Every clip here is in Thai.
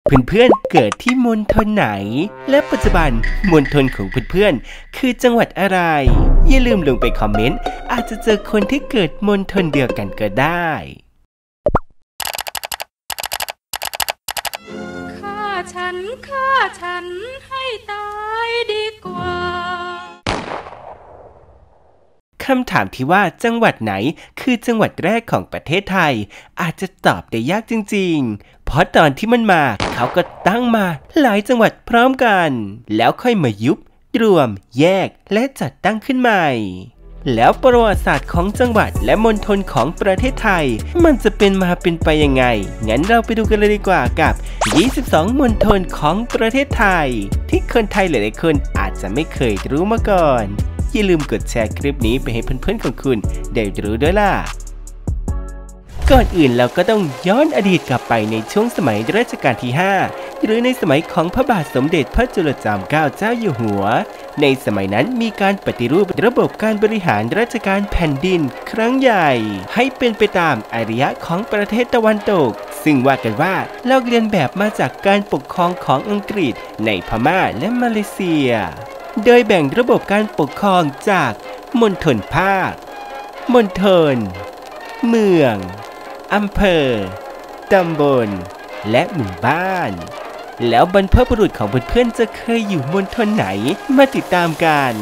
เพื่อนๆเกิดที่มณฑลไหนและปัจจุบันมณฑลของเพื่อนๆคือจังหวัดอะไรอย่าลืมลงไปคอมเมนต์อาจจะเจอคนที่เกิดมณฑลเดียวกันก็ได้ฆ่าฉันให้ตายดีกว่าคำถามที่ว่าจังหวัดไหนคือจังหวัดแรกของประเทศไทยอาจจะตอบได้ยากจริงๆเพราะตอนที่มันมาเขาก็ตั้งมาหลายจังหวัดพร้อมกันแล้วค่อยมายุบรวมแยกและจัดตั้งขึ้นใหม่แล้วประวัติศาสตร์ของจังหวัดและมณฑลของประเทศไทยมันจะเป็นไปยังไงงั้นเราไปดูกันเลยดีกว่ากับ22มณฑลของประเทศไทยที่คนไทยหลายๆคนอาจจะไม่เคยรู้มาก่อนอย่าลืมกดแชร์คลิปนี้ไปให้เพื่อนๆของคุณได้รู้ด้วยล่ะก่อนอื่นเราก็ต้องย้อนอดีตกลับไปในช่วงสมัยรัชกาลที่5หรือในสมัยของพระบาทสมเด็จพระจุลจอมเกล้าเจ้าอยู่หัวในสมัยนั้นมีการปฏิรูประบบการบริหารราชการแผ่นดินครั้งใหญ่ให้เป็นไปตามอารยะของประเทศตะวันตกซึ่งว่ากันว่าลอกเลียนแบบมาจากการปกครองของอังกฤษในพม่าและมาเลเซียโดยแบ่งระบบการปกครองจากมณฑลภาคมณฑลเมืองอำเภอตำบลและหมู่บ้านแล้วบรรพบุรุษของเพื่อนๆจะเคยอยู่มณฑลไหนมาติดตามกัน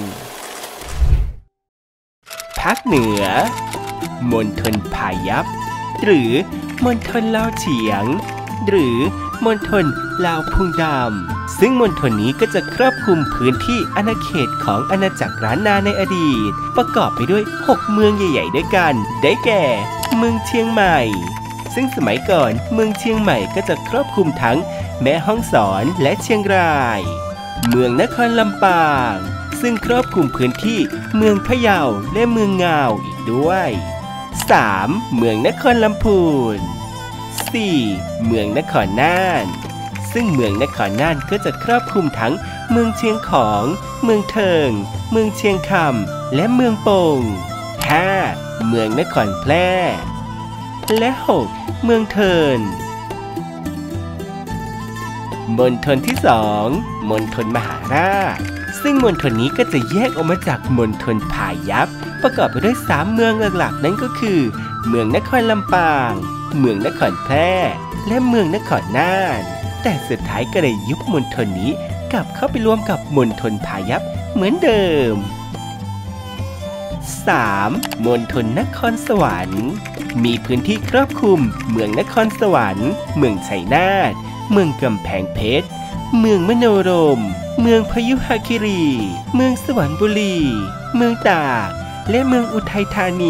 ภาคเหนือมณฑลพายัพหรือมณฑลลาวเฉียงหรือมณฑลลาวพุงดำซึ่งมณฑลนี้ก็จะครอบคลุมพื้นที่อาณาเขตของอาณาจักรล้านนาในอดีตประกอบไปด้วย6เมืองใหญ่ๆด้วยกันได้แก่เมืองเชียงใหม่ซึ่งสมัยก่อนเมืองเชียงใหม่ก็จะครอบคลุมทั้งแม่ฮ่องสอนและเชียงรายเมืองนครลำปางซึ่งครอบคลุมพื้นที่เมืองพะเยาและเมืองงาวอีกด้วย 3. เมืองนครลำพูน 4. เมืองนครน่านซึ่งเมืองนครน่านก็จะครอบคลุมทั้งเมืองเชียงของเมืองเทิงเมืองเชียงคำและเมืองโป่ง 5. เมืองนครแพร่และ 6. เมืองเทินมณฑลที่ 2 มณฑลมหาราชซึ่งมณฑลนี้ก็จะแยกออกมาจากมณฑลพายัพประกอบไปด้วย3เมืองหลักๆนั่นก็คือเมืองนครลำปางเมืองนครแพร่และเมืองนครน่านแต่สุดท้ายก็ได้ยุบมณฑลนี้กลับเข้าไปรวมกับมณฑลพายัพเหมือนเดิม 3. มณฑลนครสวรรค์มีพื้นที่ครอบคลุมเมืองนครสวรรค์เมืองชัยนาทเมืองกำแพงเพชรเมืองมโนรมเมืองพยุหคีรีเมืองสวรรค์บุรีเมืองตากและเมืองอุทัยธานี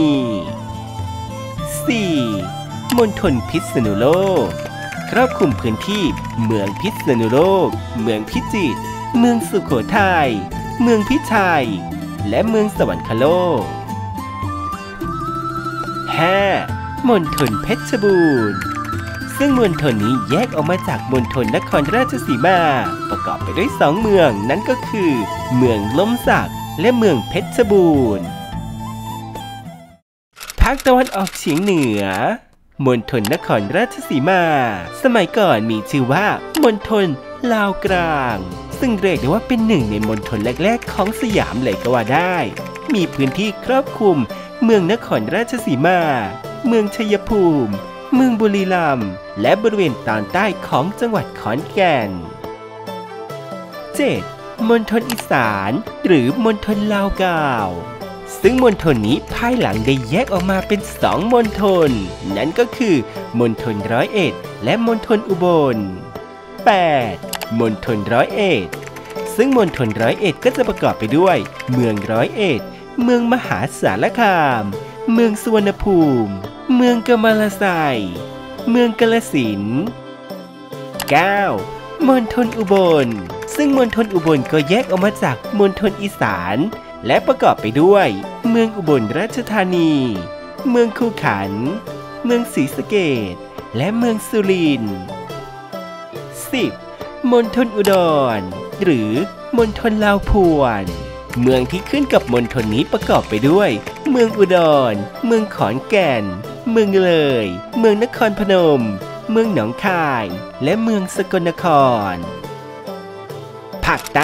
4. มณฑลพิษณุโลกครอบคลุมพื้นที่เมืองพิษณุโลกเมืองพิจิตรเมืองสุโขทัยเมืองพิชัยและเมืองสวรรคโลก 5. มณฑลเพชรบูรณ์ซึ่งมณฑลนี้แยกออกมาจากมณฑลนครราชสีมาประกอบไปด้วย2เมืองนั่นก็คือเมืองล้มสักและเมืองเพชรบูรณ์ภาคตะวันออกเฉียงเหนือมณฑลนครราชสีมาสมัยก่อนมีชื่อว่ามณฑลลาวกลางซึ่งเรียกได้ว่าเป็นหนึ่งในมณฑลแรกๆของสยามเลยก็ว่าได้มีพื้นที่ครอบคลุมเมืองนครราชสีมาเมืองชัยภูมิเมืองบุรีรัมย์และบริเวณตอนใต้ของจังหวัดขอนแก่น 7. มณฑลอีสานหรือมณฑลลาวกาวซึ่งมณฑลนี้ภายหลังได้แยกออกมาเป็น2มณฑลนั่นก็คือมณฑลร้อยเอ็ดและมณฑลอุบล 8. มณฑลร้อยเอ็ดซึ่งมณฑลร้อยเอ็ดก็จะประกอบไปด้วยเมืองร้อยเอ็ดเมืองมหาสารคามเมืองสุวรรณภูมิเมืองกำมะลาไซเมืองกาฬสินธุ์ 9. มณฑลอุบลซึ่งมณฑลอุบลก็แยกออกมาจากมณฑลอีสานและประกอบไปด้วยเมืองอุบลราชธานีเมืองคูขันเมืองศรีสะเกษและเมืองสุรินทร์ 10. มณฑลอุดรหรือมณฑลลาวพวนเมืองที่ขึ้นกับมณฑลนี้ประกอบไปด้วยเมืองอุดรเมืองขอนแก่นเมืองเลยเมืองนครพนมเมืองหนองคายและเมืองสกลนครภาคใต้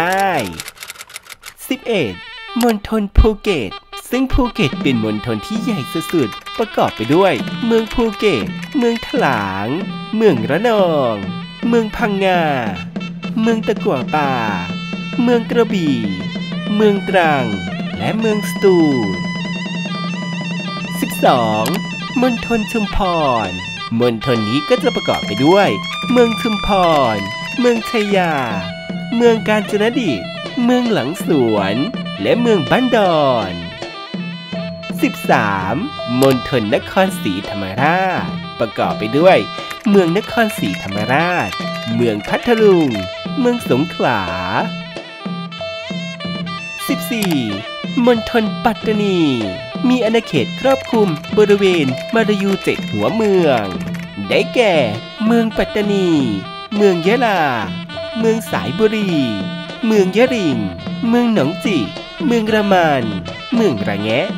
11. มณฑลภูเก็ตซึ่งภูเก็ตเป็นมณฑลที่ใหญ่สุดๆประกอบไปด้วยเมืองภูเก็ตเมืองถลางเมืองระนองเมืองพังงาเมืองตะกั่วป่าเมืองกระบี่เมืองตรังและเมืองสตูล 12. มณฑลชุมพรมณฑลนี้ก็จะประกอบไปด้วยเมืองชุมพรเมืองชัยยาเมืองกาญจนดิษฐ์เมืองหลังสวนและเมืองบ้านดอน 13. มณฑลนครศรีธรรมราชประกอบไปด้วยเมืองนครศรีธรรมราชเมืองพัทลุงเมืองสงขลา 14. มณฑลปัตตานีมีอาณาเขตครอบคลุมบริเวณมาลายู7หัวเมืองได้แก่เมืองปัตตานีเมืองยะลาเมืองสายบุรีเมืองยะริงเมืองหนองจิเมืองระมันเมืองระแงะ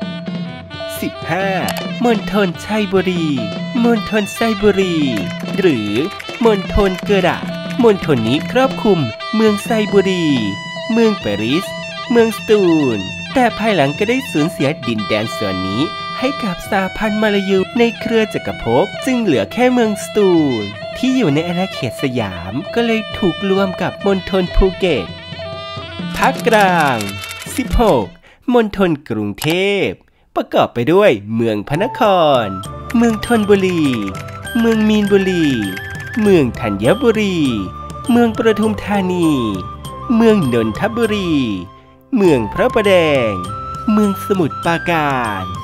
15. มณฑลชัยบุรีมณฑลไซบุรีหรือมณฑลเกดะมณฑลนี้ครอบคลุมเมืองไซบุรีเมืองปารีสเมืองสตูลแต่ภายหลังก็ได้สูญเสียดินแดนส่วนนี้ให้กับสหพันธ์มาลายูในเครือจักรภพจึงเหลือแค่เมืองสตูลที่อยู่ในอาณาเขตสยามก็เลยถูกรวมกับมณฑลภูเก็ตภาคกลาง 16. มณฑลกรุงเทพประกอบไปด้วยเมืองพระนครเมืองธนบุรีเมืองมีนบุรีเมืองธัญบุรีเมืองปทุมธานีเมืองนนทบุรีเมืองพระประแดงเมืองสมุทรปราการ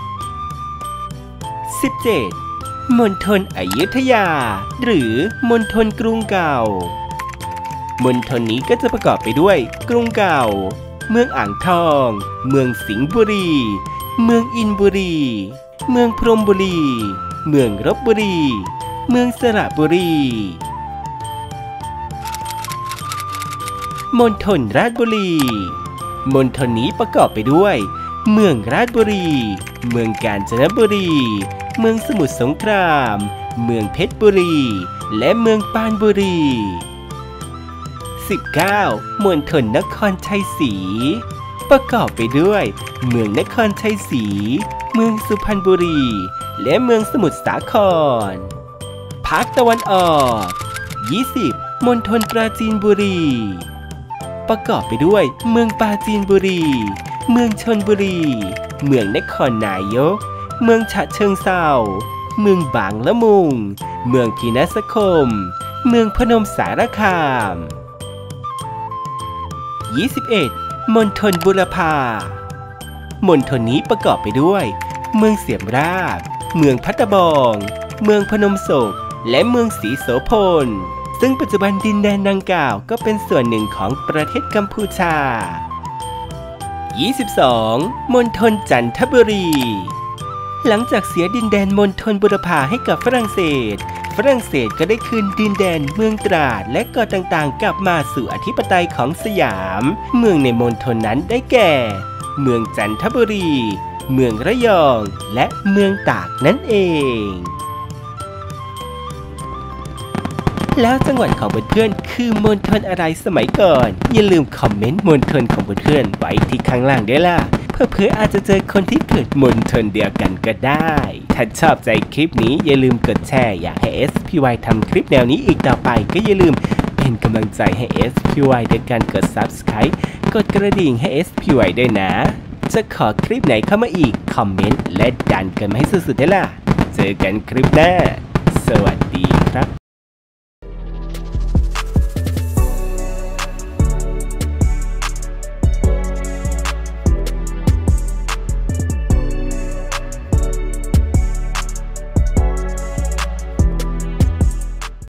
17. มณฑลอยุธยาหรือมณฑลกรุงเก่ามณฑลนี้ก็จะประกอบไปด้วยกรุงเก่าเมืองอ่างทองเมืองสิงห์บุรีเมืองอินบุรีเมืองพรหมบุรีเมืองลพบุรีเมืองสระบุรีมณฑลราชบุรีมณฑลนี้ประกอบไปด้วยเมืองราชบุรีเมืองกาญจนบุรีเมืองสมุทรสงครามเมืองเพชรบุรีและเมืองปรานบุรี 19. มณฑลนครชัยศรีประกอบไปด้วยเมืองนครชัยศรีเมืองสุพรรณบุรีและเมืองสมุทรสาครภาคตะวันออก 20. มณฑลปราจีนบุรีประกอบไปด้วยเมืองปราจีนบุรีเมืองชลบุรีเมืองนครนายกเมืองฉะเชิงเทราเมืองบางละมุงเมืองพีนัสคมเมืองพนมสารคาม 21. มณฑลบุรพามณฑลนี้ประกอบไปด้วยเมืองเสียมราบเมืองพัตบองเมืองพนมโศกและเมืองศรีโสพลซึ่งปัจจุบันดินแดนดังกล่าวก็เป็นส่วนหนึ่งของประเทศกัมพูชา 22. มณฑลจันทบุรีหลังจากเสียดินแดนมณฑลบุรพาให้กับฝรั่งเศสก็ได้คืนดินแดนเมืองตราดและเกาะต่างๆกลับมาสู่อธิปไตยของสยามเมืองในมณฑลนั้นได้แก่เมืองจันทบุรีเมืองระยองและเมืองตากนั่นเองแล้วจังหวัดของเพื่อนๆคือมณฑลอะไรสมัยก่อนอย่าลืมคอมเมนต์มณฑลของเพื่อนๆไว้ที่ข้างล่างด้วยล่ะเพื่ออาจจะเจอคนที่เกิดมณฑลเดียวกันก็ได้ถ้าชอบใจคลิปนี้อย่าลืมกดแชร์อยากให้ SPY ทำคลิปแนวนี้อีกต่อไปก็อย่าลืมเป็นกำลังใจให้ SPY ด้วยการกด Subscribe กดกระดิ่งให้ SPY ด้วยนะจะขอคลิปไหนเข้ามาอีกคอมเมนต์และดันกันมาให้สุดๆได้ล่ะเจอกันคลิปหน้าสวัสดี